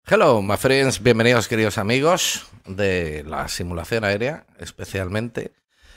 Hello, my friends, bienvenidos queridos amigos de la simulación aérea, especialmente.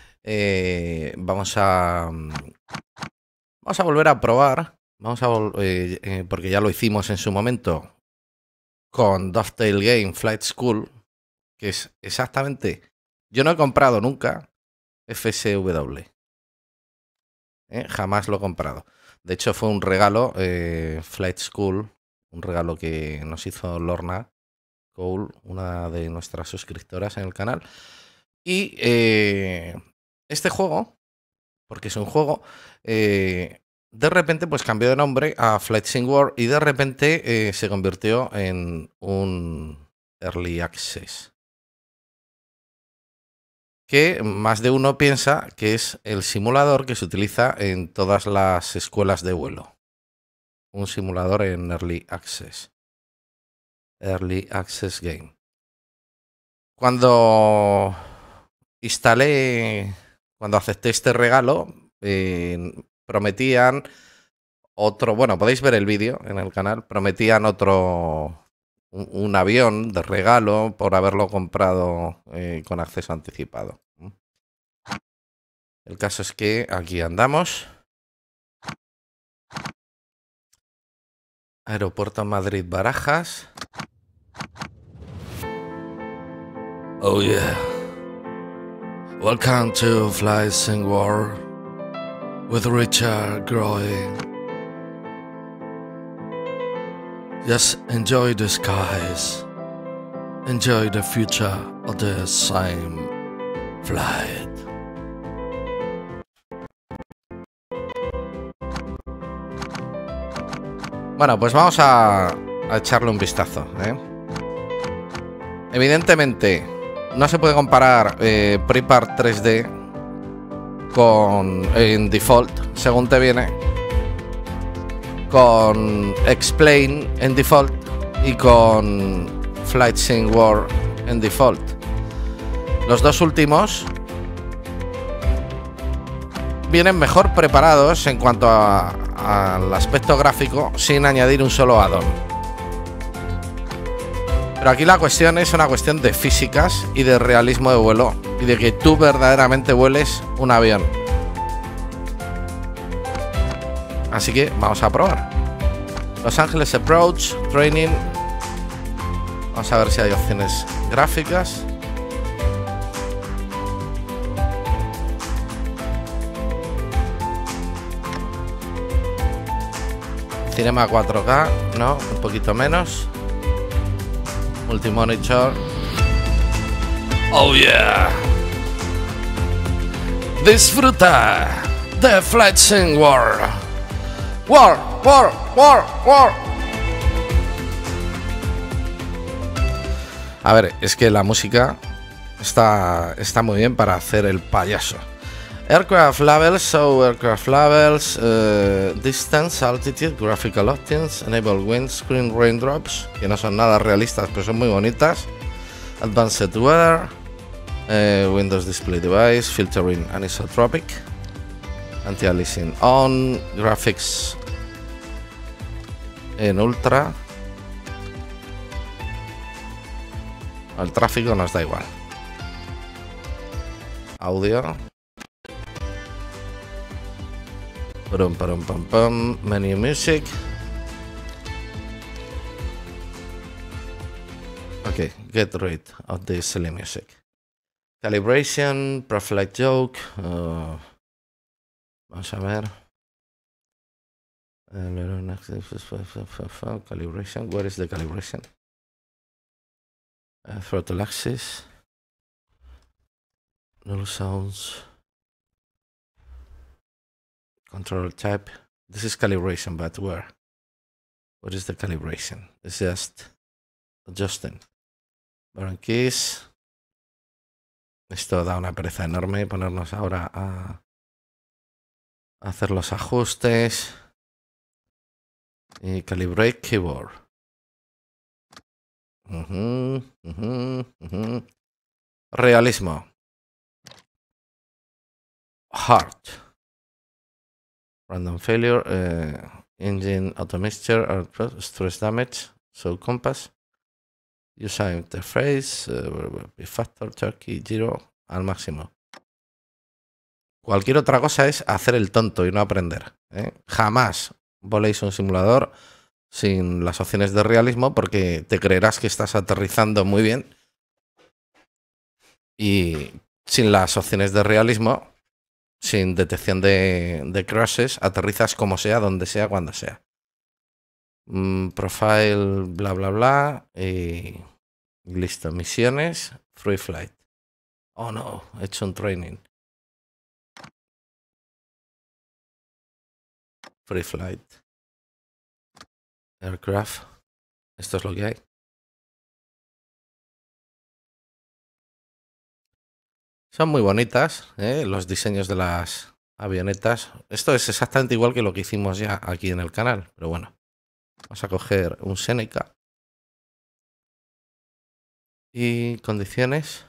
Vamos a volver a probar, porque ya lo hicimos en su momento con Dovetail Game Flight School, que es exactamente, yo no he comprado nunca FSW, jamás lo he comprado. De hecho fue un regalo, Flight School, un regalo que nos hizo Lorna Cole, una de nuestras suscriptoras en el canal. Y este juego, porque es un juego, de repente pues cambió de nombre a Flight Sim World y de repente se convirtió en un Early Access. Que más de uno piensa que es el simulador que se utiliza en todas las escuelas de vuelo. Un simulador en Early Access. Early Access Game. Cuando acepté este regalo, prometían otro, bueno, podéis ver el vídeo en el canal, prometían un avión de regalo por haberlo comprado con acceso anticipado. El caso es que aquí andamos. Aeropuerto Madrid-Barajas. Oh yeah. Welcome to Flight Sim World with Richard Groy. Just enjoy the skies. Enjoy the future of the same flight. Bueno, pues vamos a echarle un vistazo, Evidentemente no se puede comparar Prepar 3D en default, según te viene, con Explain en default y con Flight Sim World en default. Los dos últimos vienen mejor preparados en cuanto al aspecto gráfico sin añadir un solo add-on. Pero aquí la cuestión es una cuestión de físicas y de realismo de vuelo y de que tú verdaderamente vueles un avión. Así que vamos a probar. Los Ángeles Approach, Training. Vamos a ver si hay opciones gráficas. Cinema 4K, no, un poquito menos. Multimonitor. Oh yeah. Disfruta de Flight Sim World. War. A ver, es que la música está muy bien para hacer el payaso. Aircraft levels, distance, altitude, graphical options, enable windscreen raindrops, que no son nada realistas, pero son muy bonitas. Advanced weather, Windows display device, filtering anisotropic, anti-aliasing on, graphics en ultra. El tráfico nos da igual. Audio. Menu music. Okay, get rid of the silly music. Calibration, pre-flight joke. Vamos a ver. Calibration. Where is the calibration? Throttle axis. Null sounds. Control type. This is calibration, but where? What is the calibration? It's just adjusting. Baron keys. Esto da una pereza enorme ponernos ahora a hacer los ajustes. Y calibrate keyboard. Realismo. Heart. Random failure, engine auto mixture, stress damage, so compass, User interface, factor, turkey, giro al máximo. Cualquier otra cosa es hacer el tonto y no aprender, ¿eh? Jamás voléis un simulador sin las opciones de realismo porque te creerás que estás aterrizando muy bien y sin las opciones de realismo, sin detección de crashes, aterrizas como sea, donde sea, cuando sea. Profile, bla, bla, bla. Y listo. Misiones, free flight. Oh no, he hecho un training. Free flight. Aircraft. Esto es lo que hay. Son muy bonitas, los diseños de las avionetas. Esto es exactamente igual que lo que hicimos ya aquí en el canal. Pero bueno, vamos a coger un Seneca. Y condiciones.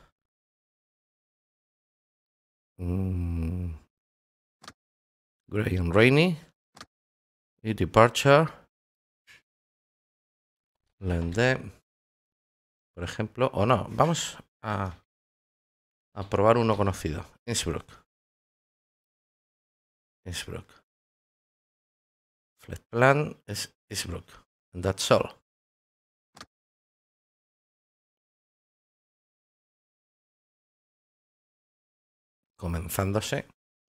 Gray and rainy. Y departure. Land, por ejemplo. O no, vamos a probar uno conocido. Innsbruck. Flight plan es Innsbruck. And that's all. Comenzándose.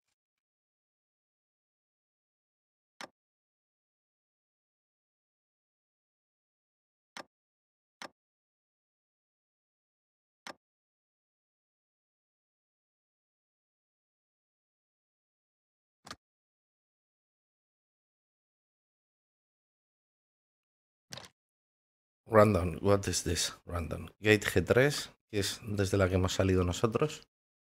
Random, what is this? Random. Gate G3, que es desde la que hemos salido nosotros.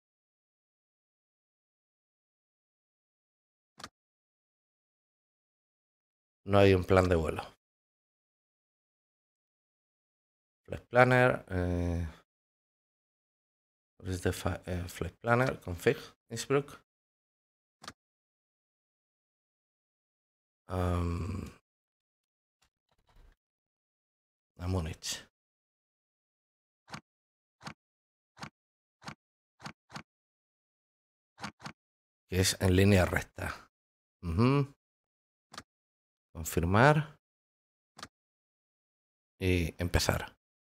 No hay un plan de vuelo. Flight Planner. What is the Flight Planner? Config. Innsbruck. A Múnich. Que es en línea recta. Confirmar. Y empezar.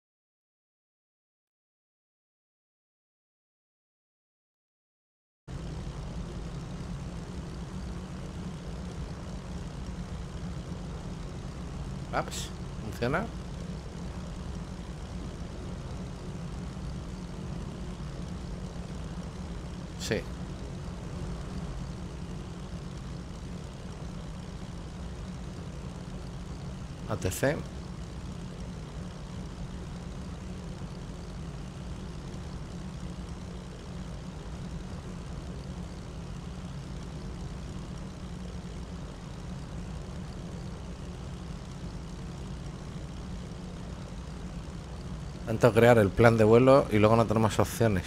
Maps. ¿Funciona? Sí. ATC. Tanto crear el plan de vuelo y luego no tenemos opciones.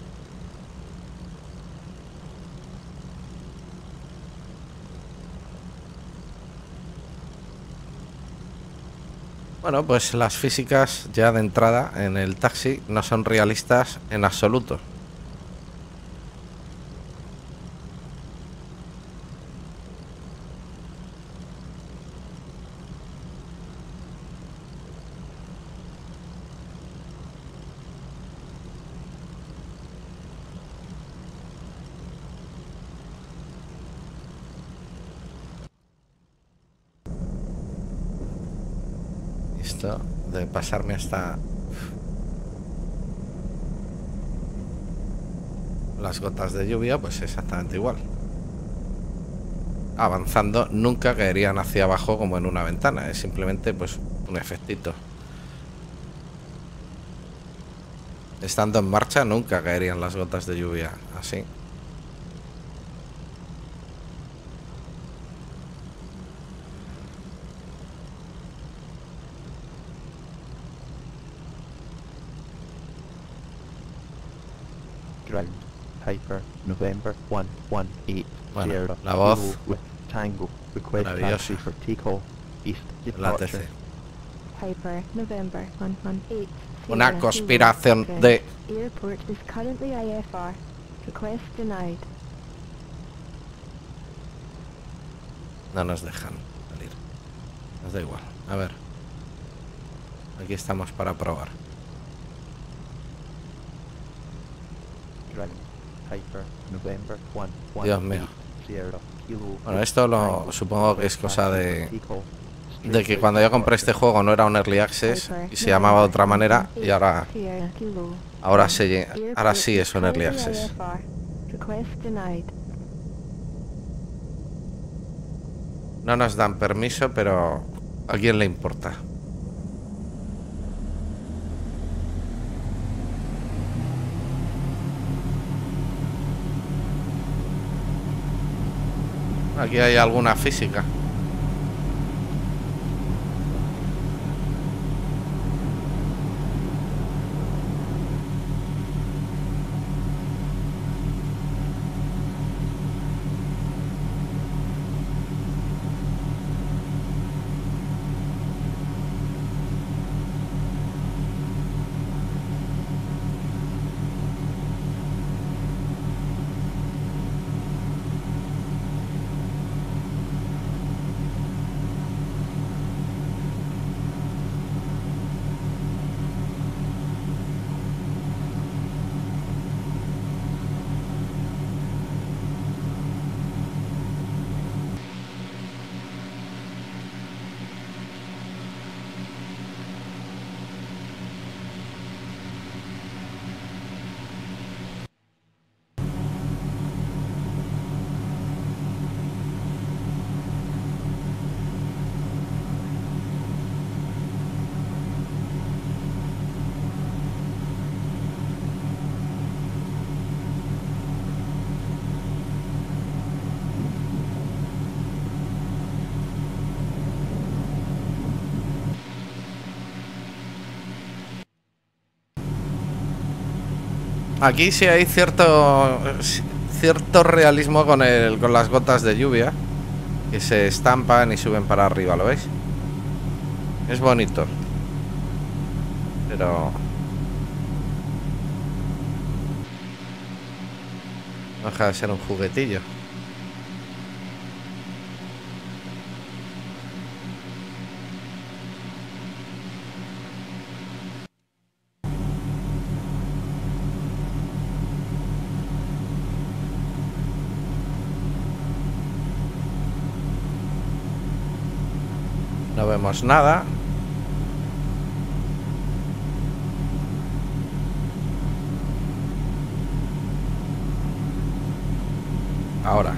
Bueno, pues las físicas ya de entrada en el taxi no son realistas en absoluto. Esto de pasarme hasta las gotas de lluvia, pues exactamente igual. Avanzando nunca caerían hacia abajo como en una ventana, es simplemente pues un efectito. Estando en marcha nunca caerían las gotas de lluvia así. Ground, Piper, November 118, Bueno, Sierra, la voz Kilo with Tango, request maravillosa. taxi for takeoff, east La departure. TC. Piper, November 118, una conspiración de... Airport is currently IFR. Request denied. No nos dejan salir. Nos da igual. A ver. Aquí estamos para probar. Dragon, Hyper, November 1, Dios mío. Sierra, Kilo, Bueno, esto lo Tango, supongo que es cosa de Eagle, que cuando yo compré este juego no era un early access y se llamaba de otra manera y ahora sí es un early access. Request denied. No nos dan permiso, pero ¿a quién le importa? Aquí hay alguna física. Aquí sí hay cierto realismo con las gotas de lluvia que se estampan y suben para arriba, ¿lo veis? Es bonito. Pero no deja de ser un juguetillo. No vemos nada. Ahora.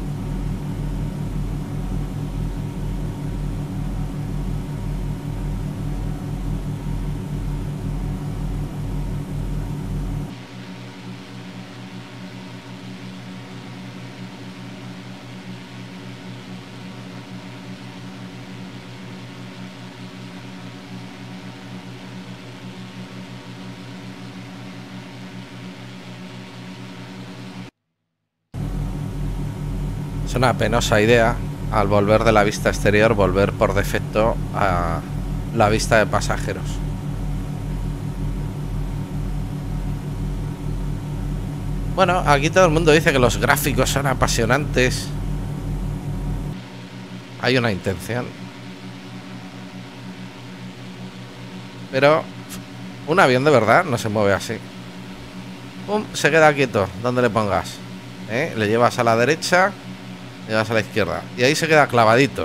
Es una penosa idea, al volver de la vista exterior, volver por defecto a la vista de pasajeros. Bueno, aquí todo el mundo dice que los gráficos son apasionantes. Hay una intención. Pero un avión de verdad no se mueve así. Pum, se queda quieto, donde le pongas. Le llevas a la derecha, le llevas a la izquierda. Y ahí se queda clavadito.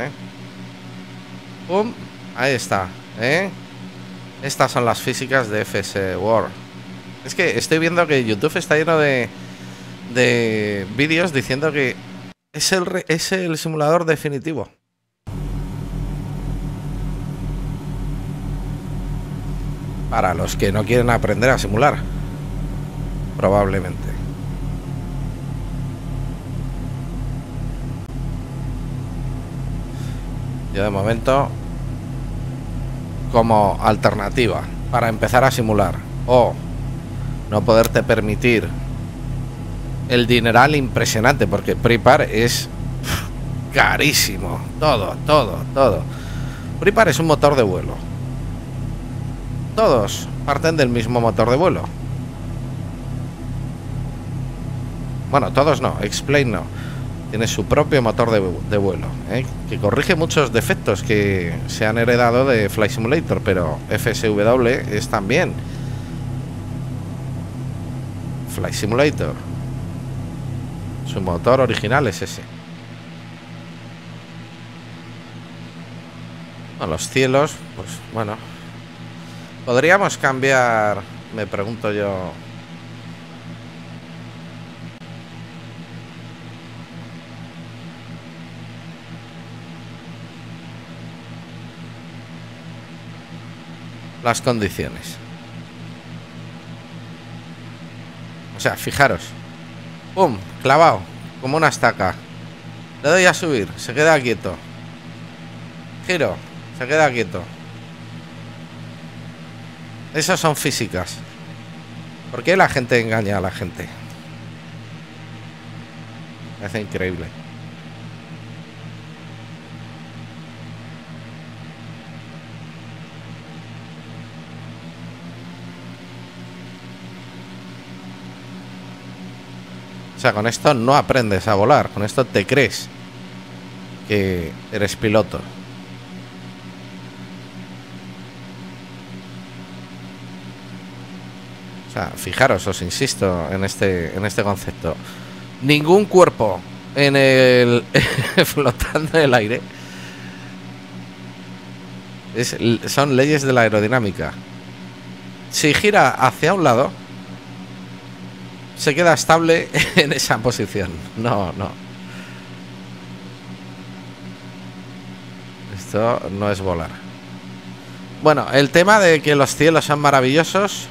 Pum, ahí está. Estas son las físicas de FS World. Es que estoy viendo que YouTube está lleno de vídeos diciendo que es el simulador definitivo. Para los que no quieren aprender a simular. Probablemente. Yo de momento, como alternativa para empezar a simular o no poderte permitir el dineral impresionante, porque Prepar es carísimo, todo. Prepar es un motor de vuelo Todos parten del mismo motor de vuelo. Bueno, todos no, X-Plane no. Tiene su propio motor de vuelo, que corrige muchos defectos que se han heredado de Flight Simulator, pero FSW es también Flight Simulator. Su motor original es ese. Bueno, los cielos, pues bueno. Podríamos cambiar, me pregunto yo. Las condiciones. O sea, fijaros. ¡Pum! Clavado. Como una estaca. Le doy a subir. Se queda quieto. Giro. Se queda quieto. Esas son físicas. ¿Por qué la gente engaña a la gente? Me hace increíble. O sea, con esto no aprendes a volar. Con esto te crees que eres piloto. O sea, fijaros, os insisto en este concepto. Ningún cuerpo en el flotando en el aire son leyes de la aerodinámica. Si gira hacia un lado, se queda estable en esa posición. No. Esto no es volar. Bueno, el tema de que los cielos son maravillosos,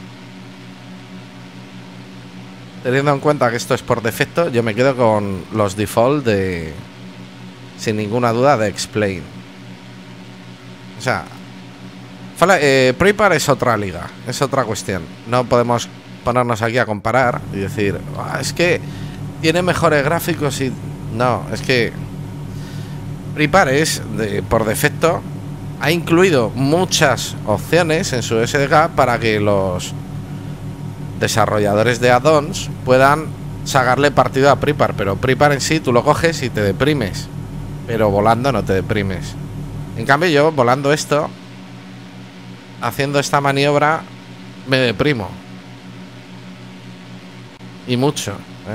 teniendo en cuenta que esto es por defecto, yo me quedo con los default de, sin ninguna duda, de X-Plane. O sea, Prepar es otra liga, es otra cuestión. No podemos ponernos aquí a comparar y decir, es que tiene mejores gráficos y... No, es que Prepar es, por defecto, ha incluido muchas opciones en su SDK para que los desarrolladores de add-ons puedan sacarle partido a Prepar, pero Prepar en sí tú lo coges y te deprimes, pero volando no te deprimes. En cambio yo volando esto, haciendo esta maniobra, me deprimo. Y mucho,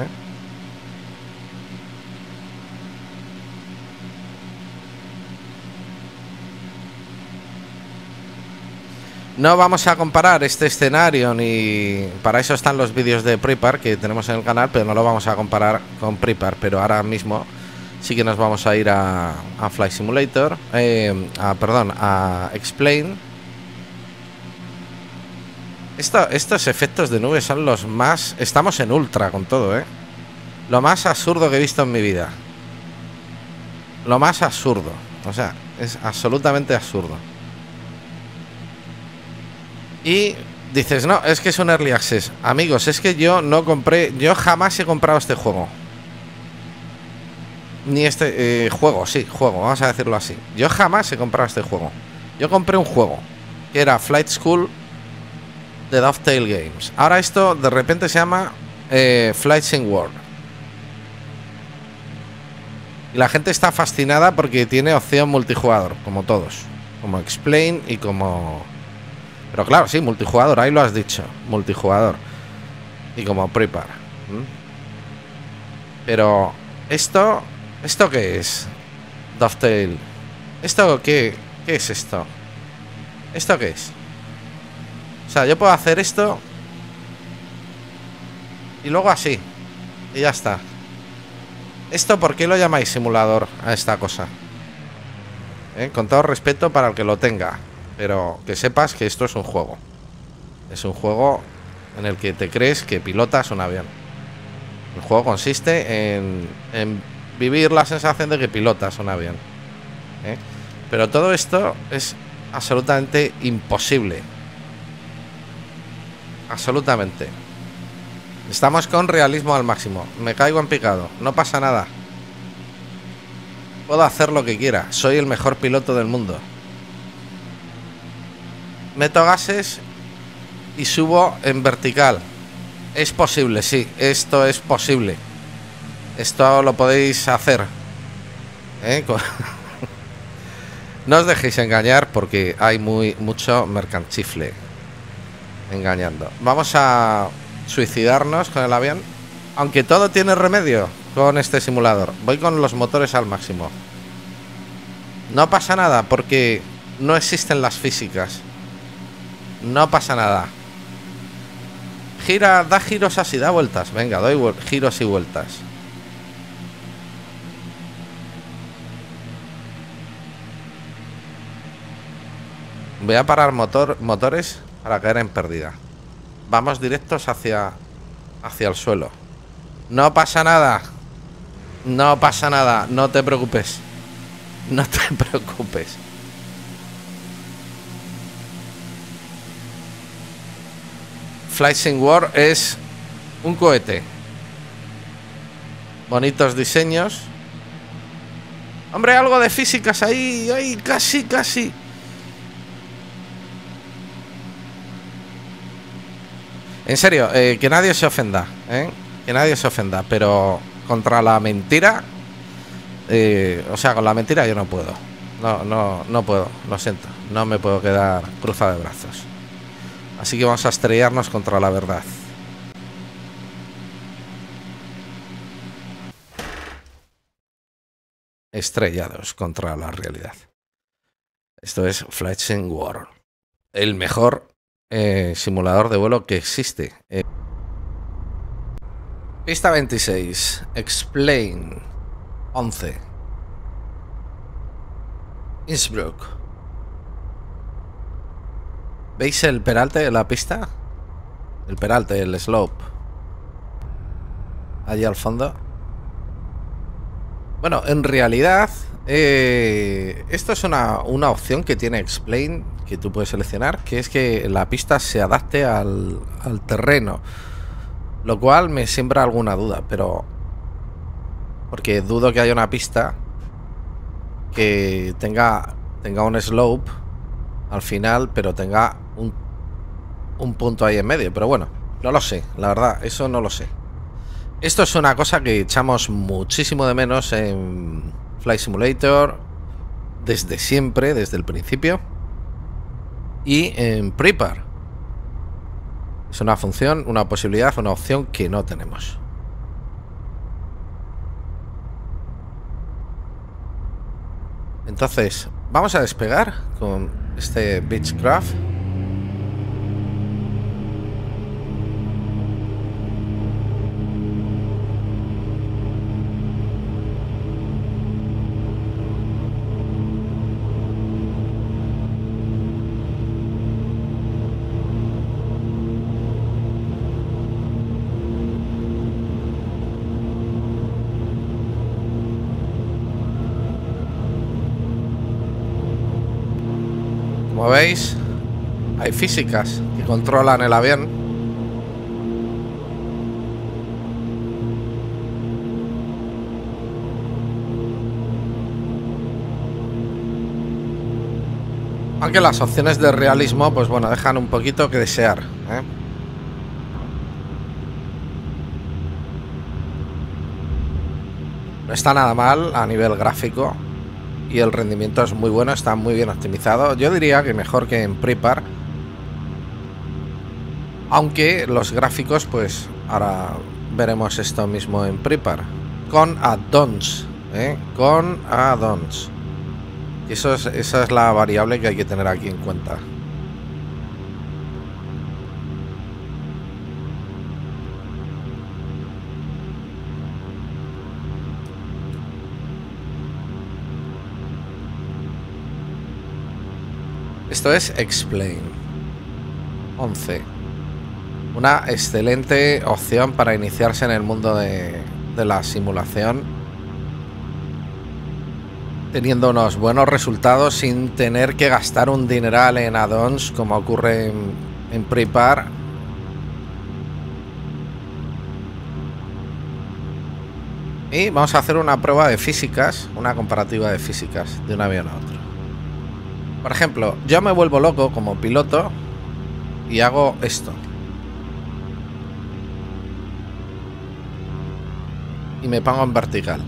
No vamos a comparar este escenario, ni para eso están los vídeos de Prepar que tenemos en el canal, pero no lo vamos a comparar con Prepar. Pero ahora mismo sí que nos vamos a ir a Flight Simulator, a X-Plane. Estos efectos de nube son los más... Estamos en ultra con todo, lo más absurdo que he visto en mi vida. Lo más absurdo. O sea, es absolutamente absurdo. Y dices, no, es que es un Early Access. Amigos, es que yo no compré... Yo jamás he comprado este juego. Ni este juego, sí, juego, vamos a decirlo así. Yo jamás he comprado este juego. Yo compré un juego que era Flight School de Dovetail Games. Ahora esto de repente se llama Flight Sim World. Y la gente está fascinada porque tiene opción multijugador, como todos. Como X-Plane y como... Pero claro, sí, multijugador, ahí lo has dicho. Multijugador. Y como Prepar. Pero ¿Esto qué es? Dovetail. ¿Esto qué es esto? ¿Esto qué es? O sea, yo puedo hacer esto y luego así. Y ya está. ¿Esto por qué lo llamáis simulador a esta cosa? Con todo respeto para el que lo tenga. Pero que sepas que esto es un juego. Es un juego en el que te crees que pilotas un avión. El juego consiste en vivir la sensación de que pilotas un avión. Pero todo esto es absolutamente imposible. Absolutamente. Estamos con realismo al máximo. Me caigo en picado. No pasa nada. Puedo hacer lo que quiera. Soy el mejor piloto del mundo. Meto gases y subo en vertical. Es posible, sí, esto es posible. Esto lo podéis hacer, ¿eh? No os dejéis engañar porque hay mucho mercanchifle engañando. Vamos a suicidarnos con el avión, aunque todo tiene remedio con este simulador. Voy con los motores al máximo. No pasa nada porque no existen las físicas. No pasa nada. Gira, da giros así, da vueltas. Venga, doy giros y vueltas. Voy a parar motores para caer en pérdida. Vamos directos hacia el suelo. No pasa nada. No pasa nada. No te preocupes. No te preocupes. Flight Sim World es un cohete. Bonitos diseños. Hombre, algo de físicas ahí. Ay, casi, casi. En serio, que nadie se ofenda, ¿eh? Que nadie se ofenda, pero contra la mentira, o sea, con la mentira yo no puedo. No puedo, lo siento. No me puedo quedar cruzado de brazos. Así que vamos a estrellarnos contra la verdad. Estrellados contra la realidad. Esto es Flight Sim World, el mejor simulador de vuelo que existe. Pista 26, Explain 11, Innsbruck. ¿Veis el peralte de la pista? El peralte, el slope. Allí al fondo. Bueno, en realidad esto es una opción que tiene Explain, que tú puedes seleccionar, que es que la pista se adapte al terreno, lo cual me siembra alguna duda, pero porque dudo que haya una pista que tenga un slope al final, pero tenga un punto ahí en medio. Pero bueno, no lo sé, la verdad, eso no lo sé. Esto es una cosa que echamos muchísimo de menos en Flight Simulator desde siempre, desde el principio. Y en Prepar es una función, una posibilidad, una opción que no tenemos. Entonces, vamos a despegar con este Beechcraft. Como veis, hay físicas que controlan el avión. Aunque las opciones de realismo, pues bueno, dejan un poquito que desear, ¿eh? No está nada mal a nivel gráfico. Y el rendimiento es muy bueno, está muy bien optimizado. Yo diría que mejor que en Prepar. Aunque los gráficos, pues ahora veremos esto mismo en Prepar. Con add-ons, con add-ons. Esa es la variable que hay que tener aquí en cuenta. Esto es Explain 11. Una excelente opción para iniciarse en el mundo de la simulación, teniendo unos buenos resultados sin tener que gastar un dineral en add-ons como ocurre en Prepar. Y vamos a hacer una prueba de físicas, una comparativa de físicas de un avión a otro. Por ejemplo, yo me vuelvo loco como piloto y hago esto. Y me pongo en vertical.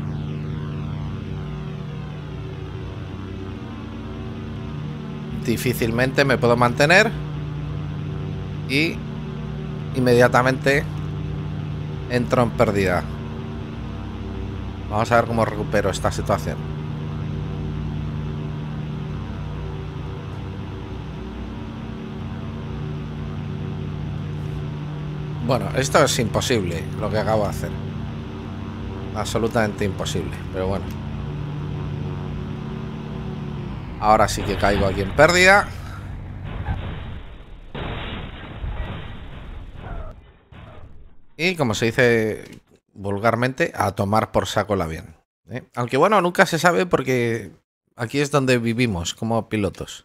Difícilmente me puedo mantener. Y inmediatamente entro en pérdida. Vamos a ver cómo recupero esta situación. Bueno, esto es imposible lo que acabo de hacer. Absolutamente imposible, pero bueno. Ahora sí que caigo aquí en pérdida. Y como se dice vulgarmente, a tomar por saco el avión. Aunque bueno, nunca se sabe porque aquí es donde vivimos como pilotos.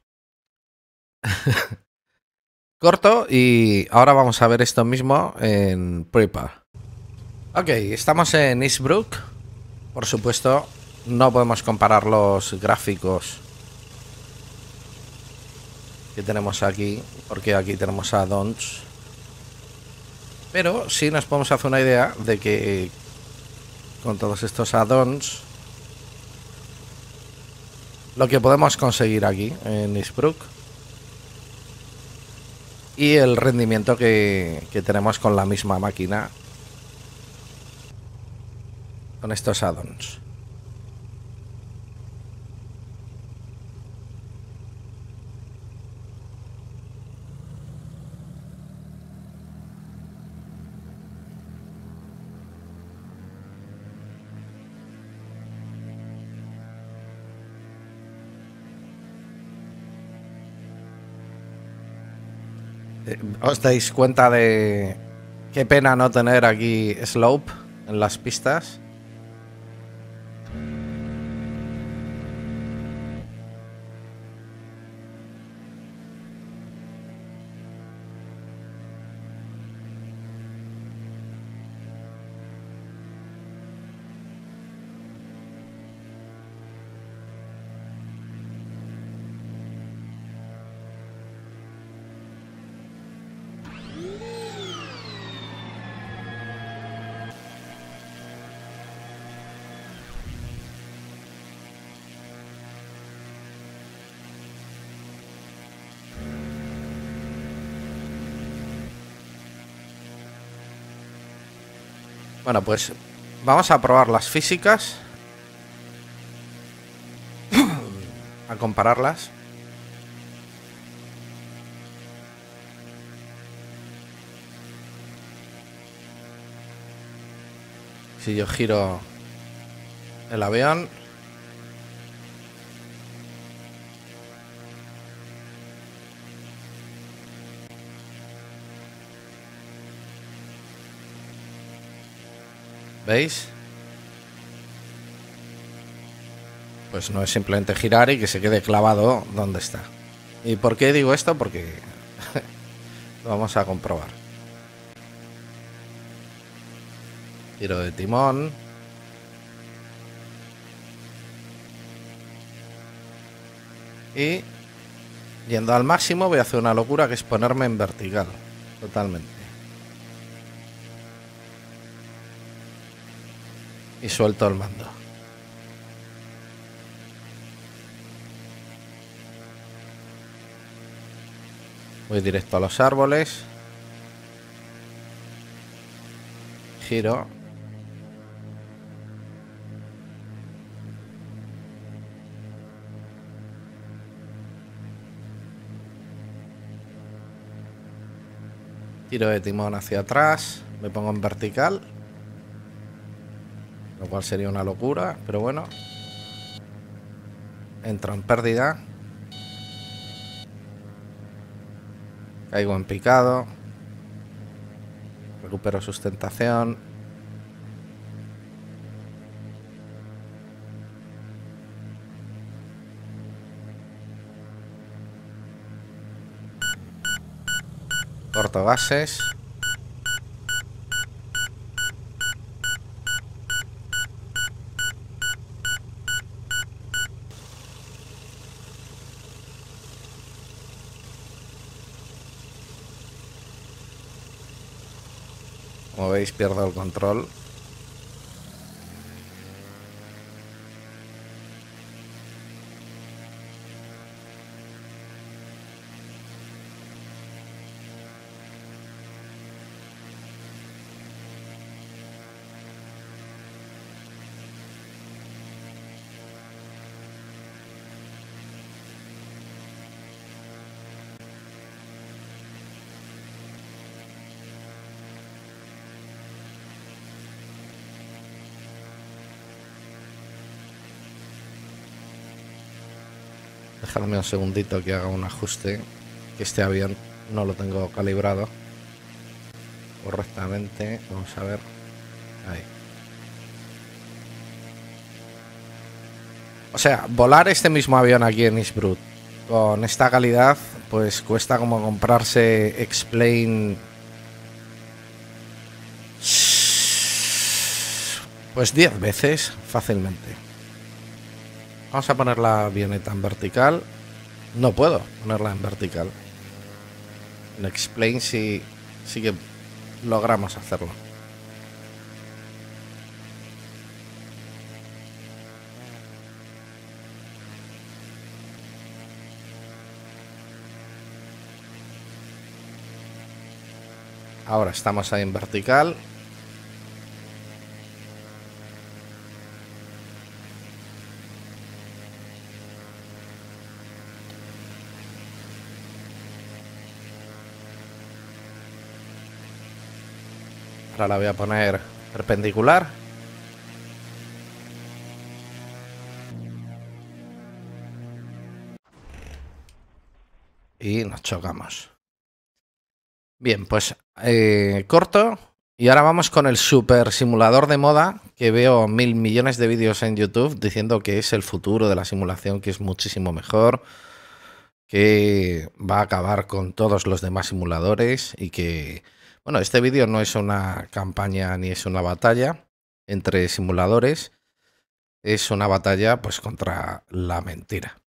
Corto y ahora vamos a ver esto mismo en Prepar. Ok, estamos en Eastbrook. Por supuesto, no podemos comparar los gráficos que tenemos aquí, porque aquí tenemos add-ons. Pero sí nos podemos hacer una idea de que con todos estos add-ons lo que podemos conseguir aquí en Eastbrook y el rendimiento que tenemos con la misma máquina con estos add-ons. ¿Os dais cuenta de qué pena no tener aquí slope en las pistas? Bueno, pues vamos a probar las físicas. A compararlas. Si yo giro el avión, ¿veis? Pues no es simplemente girar y que se quede clavado donde está. ¿Y por qué digo esto? Porque lo vamos a comprobar. Giro de timón. Y yendo al máximo voy a hacer una locura que es ponerme en vertical. Totalmente. Y suelto el mando. Voy directo a los árboles. Giro. Giro de timón hacia atrás. Me pongo en vertical. Lo cual sería una locura, pero bueno. Entro en pérdida. Caigo en picado. Recupero sustentación. Corto gases. Como veis, pierdo el control. Dejadme un segundito que haga un ajuste, que este avión no lo tengo calibrado correctamente. Vamos a ver. Ahí. O sea, volar este mismo avión aquí en Innsbruck con esta calidad, pues cuesta como comprarse X-Plane, pues 10 veces fácilmente. Vamos a poner la avioneta en vertical. No puedo ponerla en vertical. En X-Plane sí que logramos hacerlo. Ahora estamos ahí en vertical. Ahora la voy a poner perpendicular. Y nos chocamos. Bien, pues corto. Y ahora vamos con el super simulador de moda, que veo 1000 millones de vídeos en YouTube diciendo que es el futuro de la simulación, que es muchísimo mejor, que va a acabar con todos los demás simuladores y que, bueno, este vídeo no es una campaña ni es una batalla entre simuladores, es una batalla pues contra la mentira.